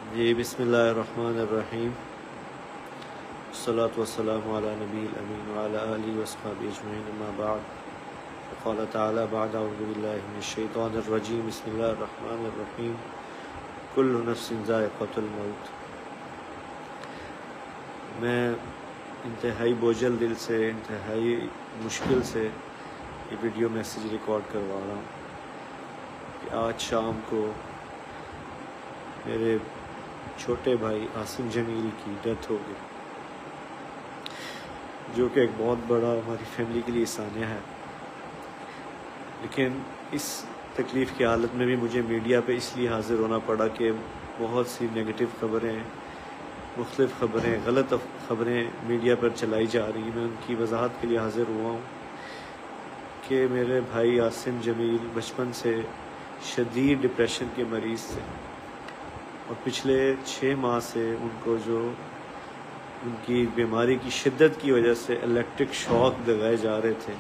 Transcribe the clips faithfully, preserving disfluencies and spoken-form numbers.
جی بسم اللہ الرحمن الرحیم، والصلاة والسلام علی نبی الامین وعلی آلہ واصحابہ اجمعین، اما بعد، قال تعالی بعد اعوذ باللہ من الشیطان الرجیم، بسم اللہ الرحمن الرحیم، کل نفس ذائقۃ الموت۔ میں انتہائی بوجھل دل سے، انتہائی مشکل سے یہ ویڈیو میسیج ریکارڈ کروا رہا ہوں کہ آج شام کو میرے چھوٹے بھائی عاصم جمیل کی ڈیتھ ہو گئی، جو کہ ایک بہت بڑا ہماری فیملی کے لیے سانیہ ہے۔ لیکن اس تکلیف کی حالت میں بھی مجھے میڈیا پہ اس لیے حاضر ہونا پڑا کہ بہت سی نگیٹو خبریں، مختلف خبریں، غلط خبریں میڈیا پر چلائی جا رہی ہیں۔ میں ان کی وضاحت کے لیے حاضر ہوا ہوں کہ میرے بھائی عاصم جمیل بچپن سے شدید ڈپریشن کے مریض تھے، اور پچھلے چھ ماہ سے ان کو جو ان کی بیماری کی شدت کی وجہ سے الیکٹرک شاک لگائے جا رہے تھے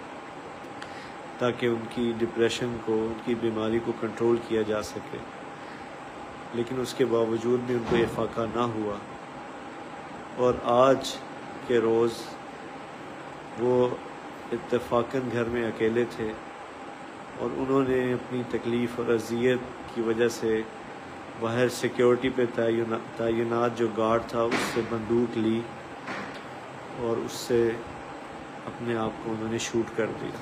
تاکہ ان کی ڈپریشن کو، ان کی بیماری کو کنٹرول کیا جا سکے، لیکن اس کے باوجود بھی ان کو یہ فاقہ نہ ہوا۔ اور آج کے روز وہ اتفاقاً گھر میں اکیلے تھے، اور انہوں نے اپنی تکلیف اور اذیت کی وجہ سے باہر سیکیورٹی پہ تعینات جو گارڈ تھا اس سے بندوق لی اور اس سے اپنے آپ کو انہوں نے شوٹ کر دیا۔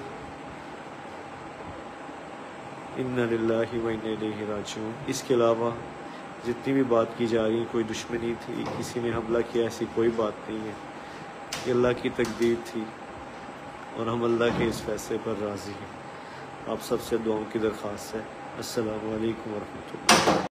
انا للہ و انا الیہ راجعون۔ اس کے علاوہ جتنی بھی بات کی جا رہی ہے، کوئی دشمنی تھی، کسی نے حملہ کیا، ایسی کوئی بات نہیں ہے۔ یہ اللہ کی تقدیر تھی اور ہم اللہ کے اس فیصلے پر راضی ہیں۔ آپ سب سے دعاؤں کی درخواست ہے۔ السلام علیکم ورحمۃ اللہ۔